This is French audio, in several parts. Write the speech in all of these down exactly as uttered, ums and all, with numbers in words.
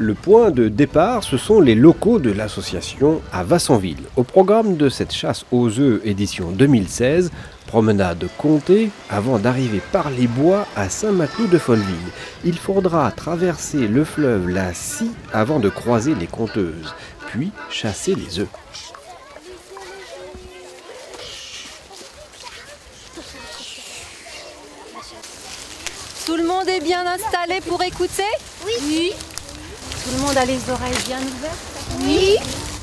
Le point de départ, ce sont les locaux de l'association à Vassonville. Au programme de cette chasse aux œufs édition deux mille seize, promenade Comté, avant d'arriver par les bois à Saint-Maclou-de-Folleville. Il faudra traverser le fleuve la Scie avant de croiser les Conteuses, puis chasser les œufs. Tout le monde est bien installé pour écouter? Oui. Oui. Tout le monde a les oreilles bien ouvertes? Oui.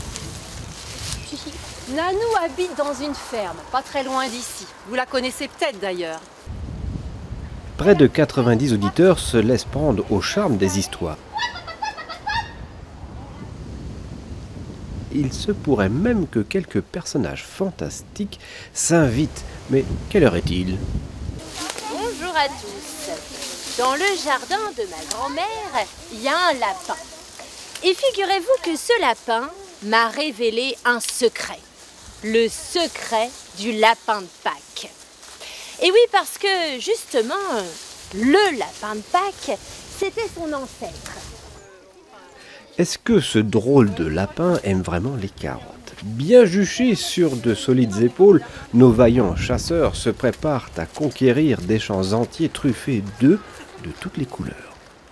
Nanou habite dans une ferme, pas très loin d'ici. Vous la connaissez peut-être d'ailleurs. Près de quatre-vingt-dix auditeurs se laissent prendre au charme des histoires. Il se pourrait même que quelques personnages fantastiques s'invitent. Mais quelle heure est-il? Bonjour à tous. Dans le jardin de ma grand-mère, il y a un lapin. Et figurez-vous que ce lapin m'a révélé un secret. Le secret du lapin de Pâques. Et oui, parce que justement, le lapin de Pâques, c'était son ancêtre. Est-ce que ce drôle de lapin aime vraiment les carottes? Bien juchés sur de solides épaules, nos vaillants chasseurs se préparent à conquérir des champs entiers truffés d'œufs de toutes les couleurs.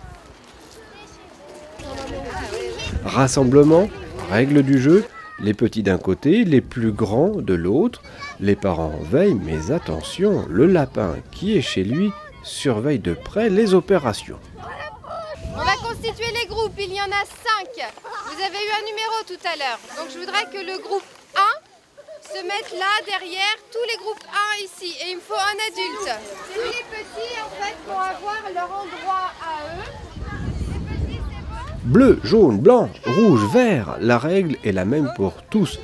Rassemblement, règles du jeu, les petits d'un côté, les plus grands de l'autre. Les parents veillent, mais attention, le lapin qui est chez lui surveille de près les opérations. On va constituer les groupes, il y en a cinq. Vous avez eu un numéro tout à l'heure. Donc je voudrais que le groupe un se mette là, derrière, tous les groupes un ici. Et il me faut un adulte. Tous les petits, en fait, vont avoir leur endroit à eux. Bleu, jaune, blanc, rouge, vert, la règle est la même pour tous.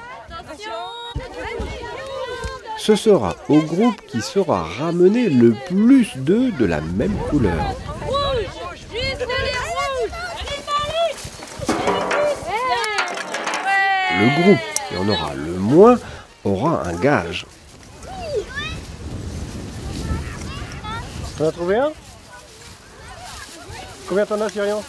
Ce sera au groupe qui saura ramener le plus d'œufs de la même couleur. Le groupe qui en aura le moins aura un gage. T'en as trouvé un? Combien t'en as, Cyrian?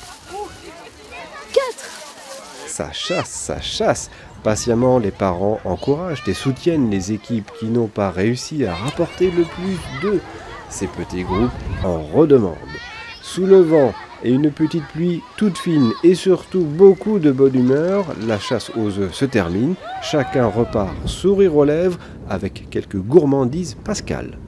Quatre. Ça chasse, ça chasse. Patiemment, les parents encouragent et soutiennent les équipes qui n'ont pas réussi à rapporter le plus d'œufs. Ces petits groupes en redemandent. Sous le vent et une petite pluie toute fine et surtout beaucoup de bonne humeur, la chasse aux œufs se termine. Chacun repart sourire aux lèvres avec quelques gourmandises pascales.